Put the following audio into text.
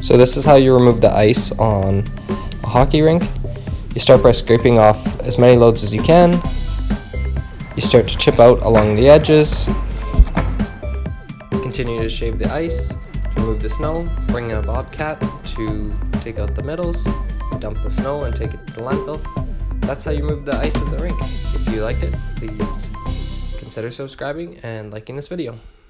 So this is how you remove the ice on a hockey rink. You start by scraping off as many loads as you can. You start to chip out along the edges. Continue to shave the ice, remove the snow, bring in a bobcat to take out the middles, dump the snow and take it to the landfill. That's how you remove the ice in the rink. If you liked it, please consider subscribing and liking this video.